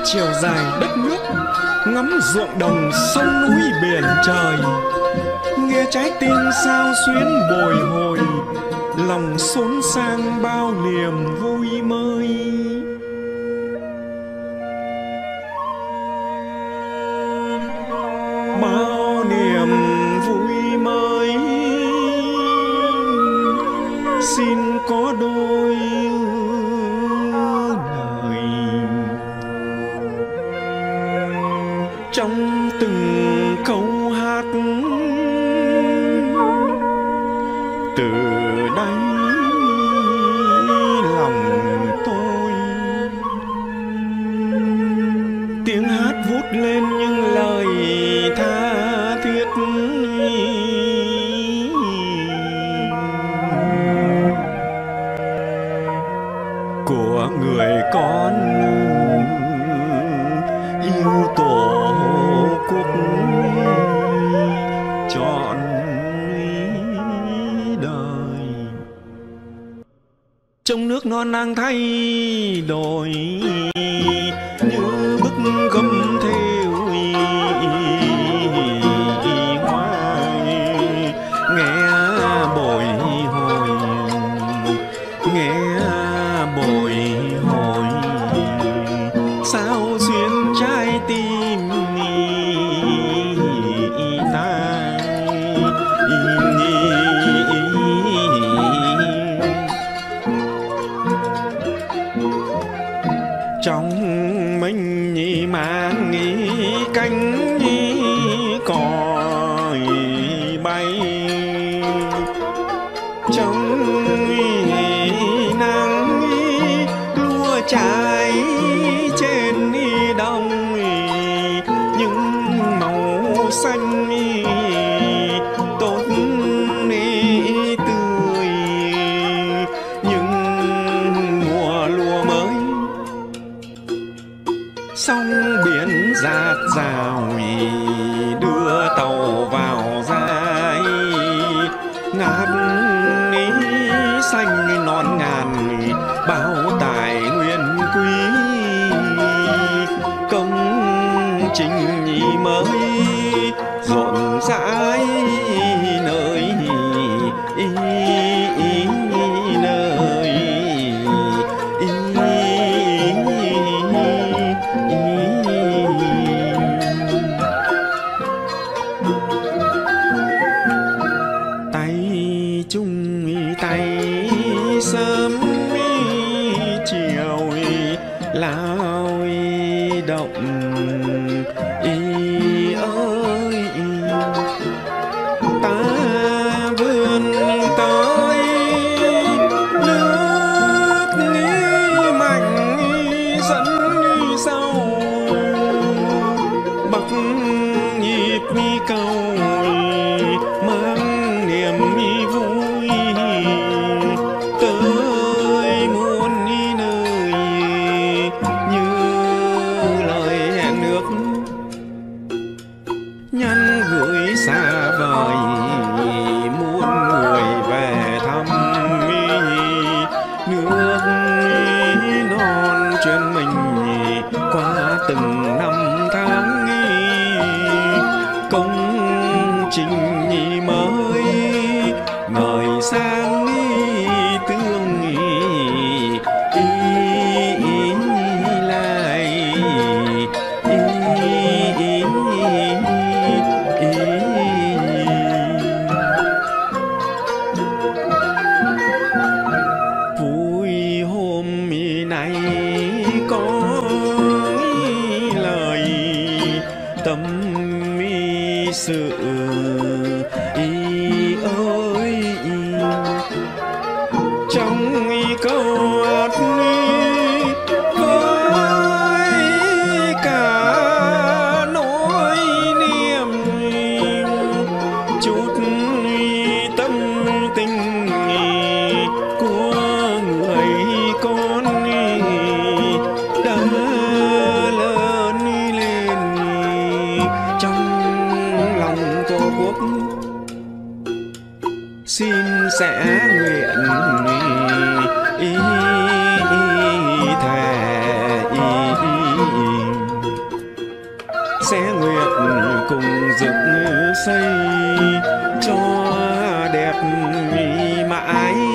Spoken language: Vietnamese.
chiều dài đất nước, ngắm ruộng đồng sông núi biển trời, nghe trái tim sao xuyến bồi hồi, lòng xốn sang bao niềm vui mới. Bao niềm vui mới xin có đôi lời trong từng câu hát từ đáy lòng tôi. Tiếng hát vút lên những lời tha thiết của người con yêu tổ quốc trọn đời. Trong nước non đang thay đổi như bức gấm thêu hoa, nghe bồi hồi, nghe bồi hồi sao xuyên trái tim ta. Trong mình mang cánh còi bay, trong nắng lúa trái trên đồng, những màu xanh tốt tươi, những mùa lúa mới. Sông biển dạt dào đưa tàu vào dài, ngát xanh non ngàn bao tài nguyên quý. Công trình mới rộn rãi nơi tay chung tay sớm chiều lao động ơi. Ta vươn tới nước mạnh dẫn sâu, bắc nhịp cầu mang niềm vui tới muôn nơi, như lời hẹn ước nhắn gửi xa vời muôn người về thăm nước non truyền mình qua từng năm tháng. Công trình mới ngời sáng tương lại vui. Hôm nay có lời tâm sự ơi, trong câu hát với cả nỗi niềm, chút tâm tình của người con đã lớn lên trong lòng Tổ quốc. Xin sẽ nguyện thề dựng xây cho đẹp mãi